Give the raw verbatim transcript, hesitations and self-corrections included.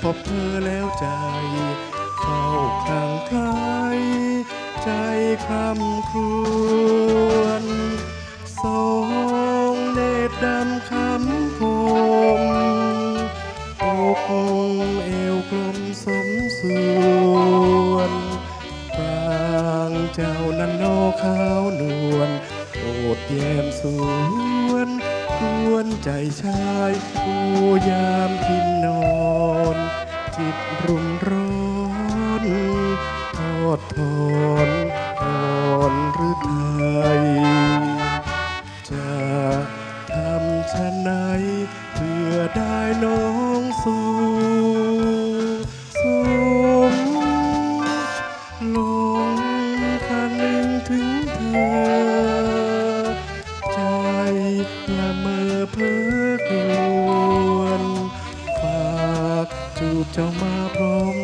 บเธอแล้วใจเฝ้าคลั่งไคล้ใจคร่ำครวญสองเนตรดำคำคมอกเอวกลมสมส่วนปรางเจ้านั้นนอขาวนวลโอดแย้มสวนกวนใจชายผู้ยามพินนอนจิตรุ่มร้อนทอดทอนอ่อนหรือไทยจะทำชะไหนเพื่อได้น้องสู่สมลงคันหนึ่งถึงเธอใจละเมอเพ้อครวญฝากจูบเจ้ามาพร้อม